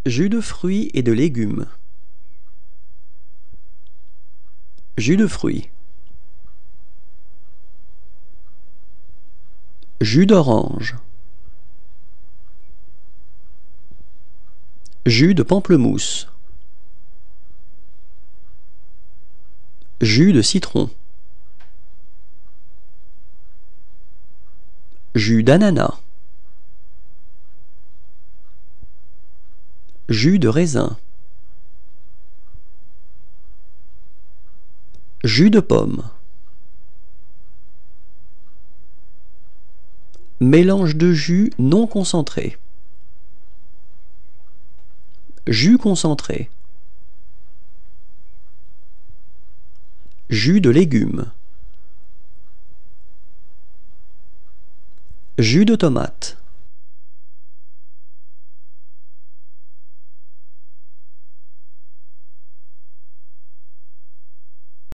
Jus de fruits et de légumes. Jus de fruits. Jus d'orange. Jus de pamplemousse. Jus de citron. Jus d'ananas. Jus de raisin. Jus de pomme. Mélange de jus non concentré. Jus concentré. Jus de légumes. Jus de tomate.